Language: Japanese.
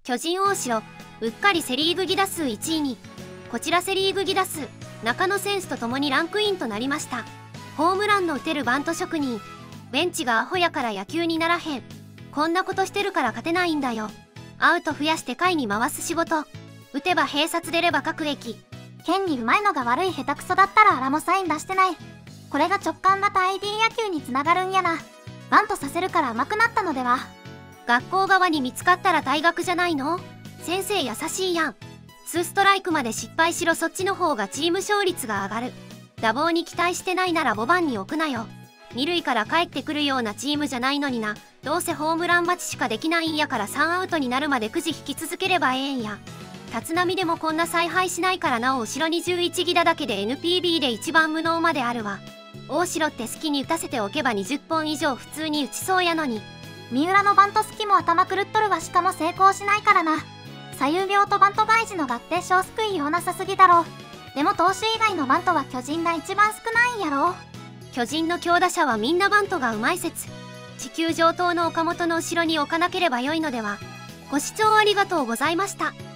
巨人大城、うっかりセリーグ犠打数1位に。こちらセリーグ犠打数、中野選手と共にランクインとなりました。ホームランの打てるバント職人。ベンチがアホやから野球にならへん。こんなことしてるから勝てないんだよ。アウト増やして下位に回す仕事。打てば併殺出れば各駅。 変にうまいのが悪い下手くそだったらアラもサイン出してない。これが直感型 ID 野球につながるんやな。バントさせるから上手くなったのでは。 学校側に見つかったら退学じゃないの？先生優しいやん。2ストライクまで失敗しろ、そっちの方がチーム勝率が上がる。打棒に期待してないなら5番に置くなよ。2塁から帰ってくるようなチームじゃないのにな。どうせホームラン待ちしかできないんやから3アウトになるまでくじ引き続ければええんや。立浪でもこんな采配しないからな。お後ろに11犠打だけで NPB で一番無能まであるわ。大城って好きに打たせておけば20本以上普通に打ちそうやのに。 三浦のバント好きも頭狂っとるわ。しかも成功しないからな。左右病とバント外事の合併症救いようなさすぎだろ。でも投手以外のバントは巨人が一番少ないんやろ。 巨人の強打者はみんなバントがうまい説。地球上等の岡本の後ろに置かなければよいのでは。ご視聴ありがとうございました。